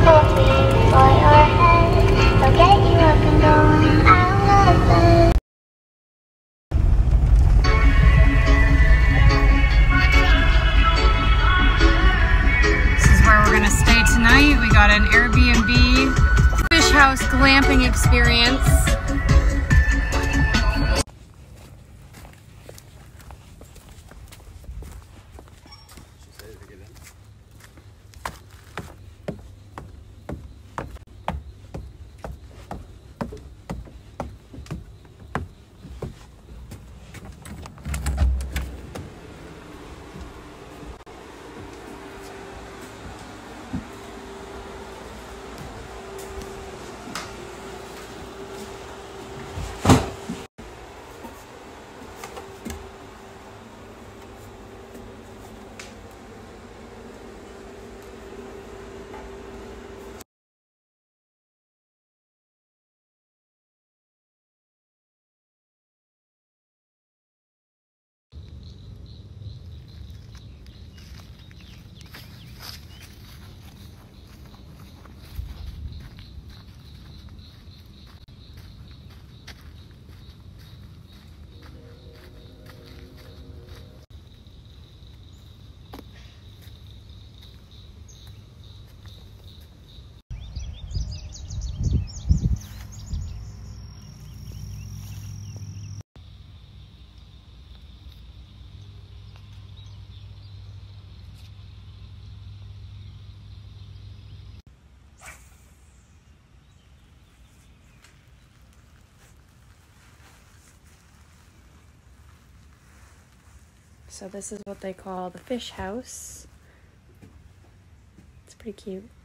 for your head. They'll get you up and going out of bed. This is where we're gonna stay tonight. We got an Airbnb fish house glamping experience. So this is what they call the fish house. It's pretty cute.